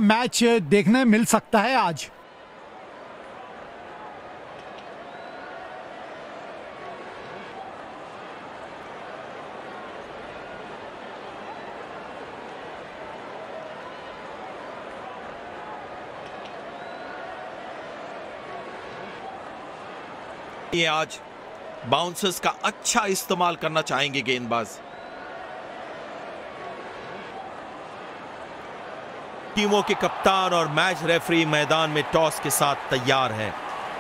Match देखने मिल सकता है आज। ये आज बाउंसर्स का अच्छा इस्तेमाल करना चाहेंगे गेंदबाज। टीमों के कप्तान और मैच रेफरी मैदान में टॉस के साथ तैयार है।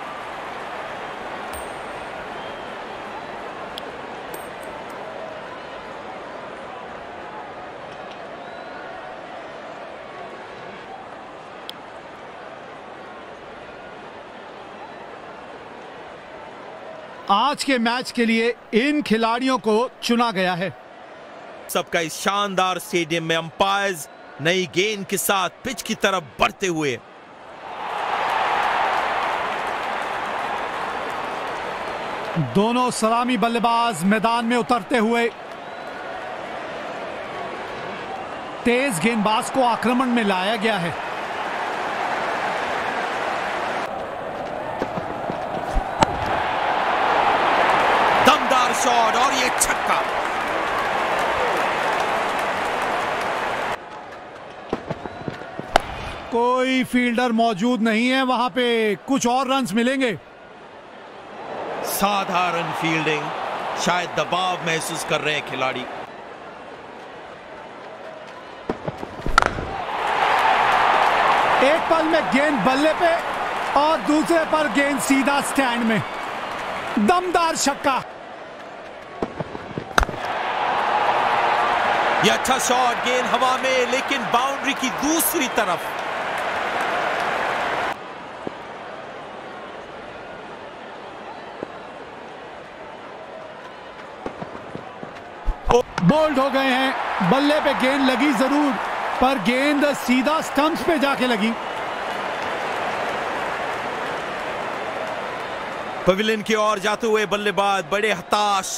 आज के मैच के लिए इन खिलाड़ियों को चुना गया है। सबका इस शानदार स्टेडियम में अंपायर्स नई गेंद के साथ पिच की तरफ बढ़ते हुए। दोनों सलामी बल्लेबाज मैदान में उतरते हुए। तेज गेंदबाज को आक्रमण में लाया गया है। दमदार शॉट और ये छक्का। कोई फील्डर मौजूद नहीं है वहां पे, कुछ और रन्स मिलेंगे। साधारण फील्डिंग, शायद दबाव महसूस कर रहे हैं खिलाड़ी। एक पल में गेंद बल्ले पे और दूसरे पर गेंद सीधा स्टैंड में। दमदार छक्का। यह अच्छा शॉट, गेंद हवा में लेकिन बाउंड्री की दूसरी तरफ। बोल्ड हो गए हैं। बल्ले पे गेंद लगी जरूर, पर गेंद सीधा स्टंप्स पे जाके लगी। पवेलियन की ओर जाते हुए बल्लेबाज बड़े हताश।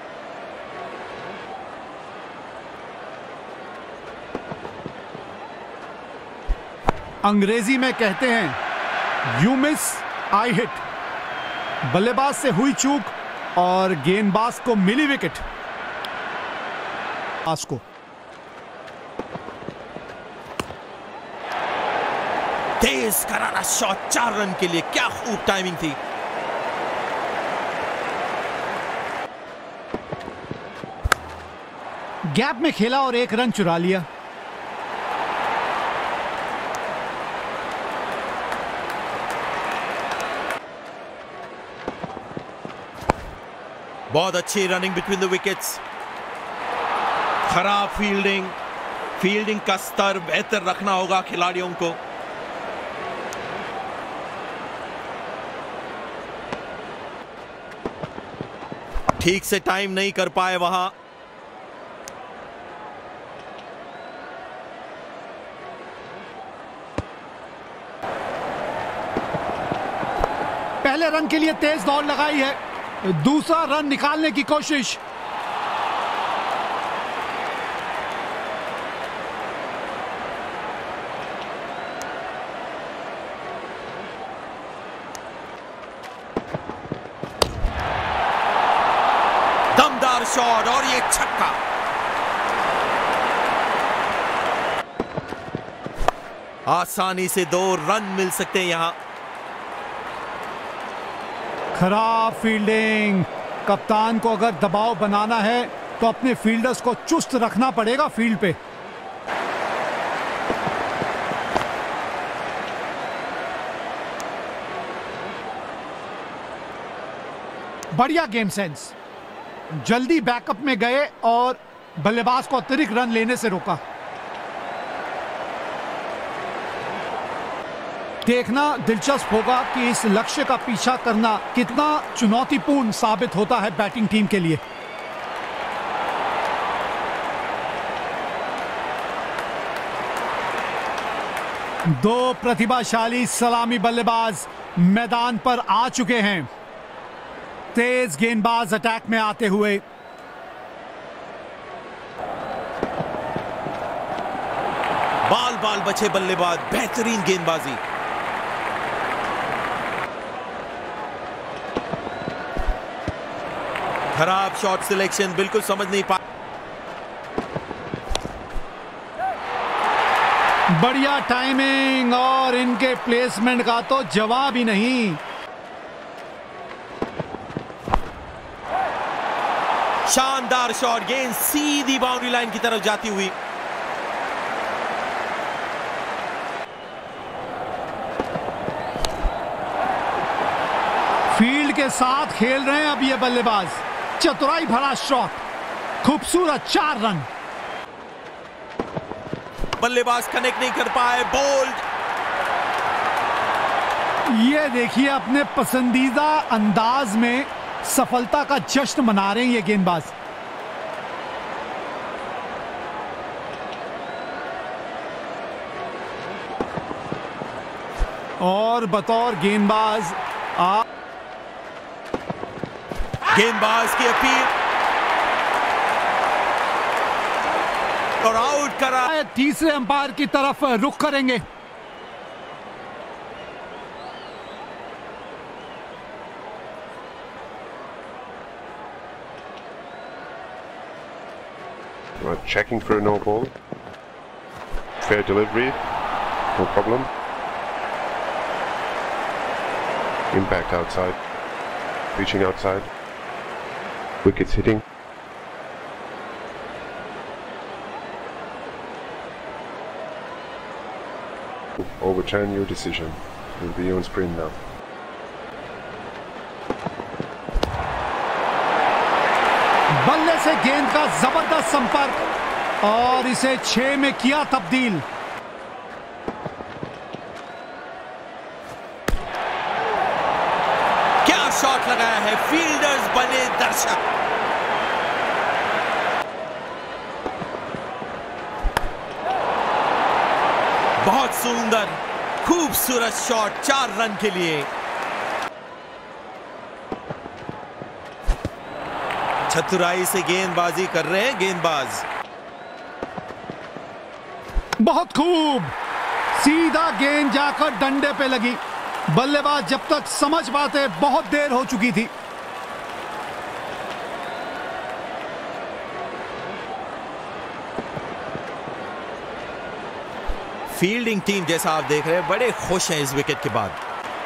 अंग्रेजी में कहते हैं यू मिस आई हिट। बल्लेबाज से हुई चूक और गेंदबाज को मिली विकेट। को तेज करारा शॉट, 4 रन के लिए। क्या खूब टाइमिंग थी। गैप में खेला और 1 रन चुरा लिया। बहुत अच्छी रनिंग बिटवीन द विकेट्स। खराब फील्डिंग। फील्डिंग का स्तर बेहतर रखना होगा खिलाड़ियों को। ठीक से टाइम नहीं कर पाए वहां। पहले रन के लिए तेज दौड़ लगाई है, दूसरा रन निकालने की कोशिश। दमदार शॉट और ये छक्का। आसानी से 2 रन मिल सकते हैं यहां। खराब फील्डिंग। कप्तान को अगर दबाव बनाना है तो अपने फील्डर्स को चुस्त रखना पड़ेगा फील्ड पे। बढ़िया गेम सेंस। जल्दी बैकअप में गए और बल्लेबाज को अतिरिक्त रन लेने से रोका। देखना दिलचस्प होगा कि इस लक्ष्य का पीछा करना कितना चुनौतीपूर्ण साबित होता है बैटिंग टीम के लिए। दो प्रतिभाशाली सलामी बल्लेबाज मैदान पर आ चुके हैं। तेज गेंदबाज अटैक में आते हुए। बॉल बाल बचे बल्लेबाज, बेहतरीन गेंदबाजी। खराब शॉट सिलेक्शन, बिल्कुल समझ नहीं पा। बढ़िया टाइमिंग और इनके प्लेसमेंट का तो जवाब ही नहीं। शानदार शॉट, गेंद सीधी बाउंड्री लाइन की तरफ जाती हुई। फील्ड के साथ खेल रहे हैं अब ये बल्लेबाज। चतुराई भरा शॉट, खूबसूरत 4 रन। बल्लेबाज कनेक्ट नहीं कर पाए, बोल्ड। ये देखिए अपने पसंदीदा अंदाज में सफलता का जश्न मना रहे हैं ये गेंदबाज। और बतौर गेंदबाज गेंदबाज की अपील और आउट करा। तीसरे अंपायर की तरफ रुख करेंगे। Checking for a no ball. Fair delivery, no problem. Impact outside, reaching outside. Wickets hitting. Overturn your decision. Will be on sprint now. बल्ले से गेंद का जबरदस्त संपर्क और इसे 6 में किया तब्दील। क्या शॉट लगाया है, फील्डर्स बने दर्शक। बहुत सुंदर खूबसूरत शॉट, 4 रन के लिए। चतुराई से गेंदबाजी कर रहे हैं गेंदबाज। बहुत खूब, सीधा गेंद जाकर डंडे पे लगी। बल्लेबाज जब तक समझ पाते बहुत देर हो चुकी थी। फील्डिंग टीम जैसा आप देख रहे हैं, बड़े खुश हैं इस विकेट के बाद।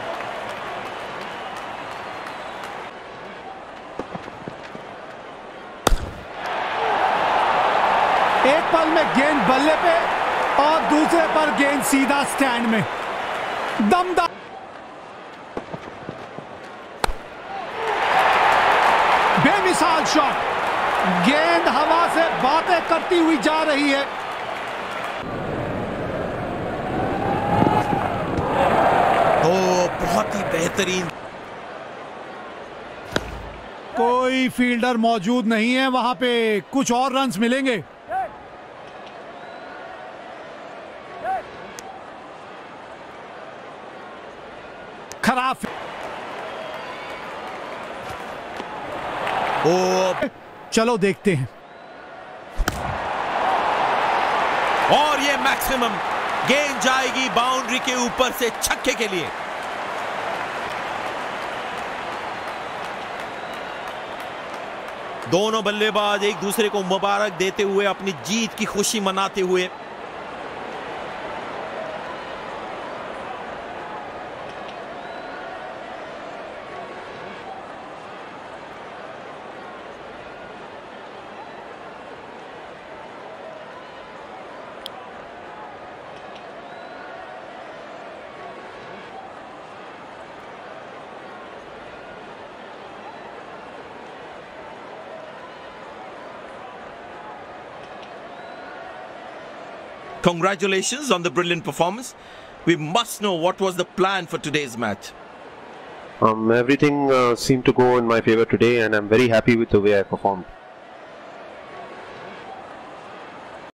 एक पल में गेंद बल्ले पे और दूसरे पर गेंद सीधा स्टैंड में। दमदार बेमिसाल शॉट, गेंद हवा से बातें करती हुई जा रही है। बहुत ही बेहतरीन। कोई फील्डर मौजूद नहीं है वहां पे, कुछ और रन्स मिलेंगे। खराब। चलो देखते हैं। और ये मैक्सिमम, गेंद जाएगी बाउंड्री के ऊपर से छक्के के लिए। दोनों बल्लेबाज एक दूसरे को मुबारक देते हुए अपनी जीत की खुशी मनाते हुए। Congratulations on the brilliant performance. We must know what was the plan for today's match. Everything seemed to go in my favor today, and I'm very happy with the way I performed.